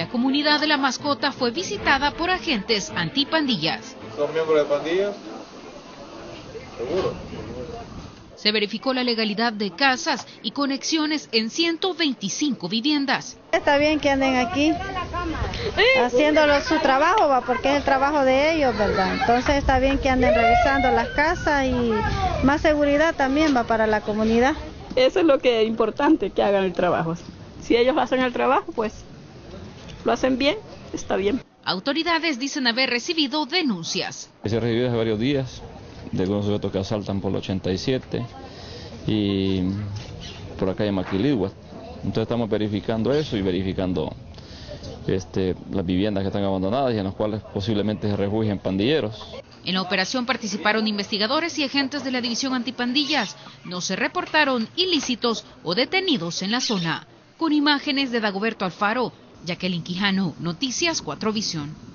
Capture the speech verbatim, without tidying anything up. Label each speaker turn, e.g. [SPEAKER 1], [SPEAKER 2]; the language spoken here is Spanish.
[SPEAKER 1] La comunidad de La Mascota fue visitada por agentes antipandillas.
[SPEAKER 2] ¿Son miembros de pandillas? ¿Seguro?
[SPEAKER 1] Se verificó la legalidad de casas y conexiones en ciento veinticinco viviendas.
[SPEAKER 3] Está bien que anden aquí haciéndolo su trabajo, va, porque es el trabajo de ellos, ¿verdad? Entonces está bien que anden revisando las casas y más seguridad también va para la comunidad.
[SPEAKER 4] Eso es lo que es importante, que hagan el trabajo. Si ellos hacen el trabajo, pues lo hacen bien, está bien.
[SPEAKER 1] Autoridades dicen haber recibido denuncias.
[SPEAKER 5] Se ha recibido hace varios días de algunos sujetos que asaltan por el ochenta y siete y por acá en Maquiligua. Entonces estamos verificando eso y verificando este, las viviendas que están abandonadas y en las cuales posiblemente se refugien pandilleros.
[SPEAKER 1] En la operación participaron investigadores y agentes de la División Antipandillas. No se reportaron ilícitos o detenidos en la zona. Con imágenes de Dagoberto Alfaro, Jacqueline Quijano, Noticias cuatro Visión.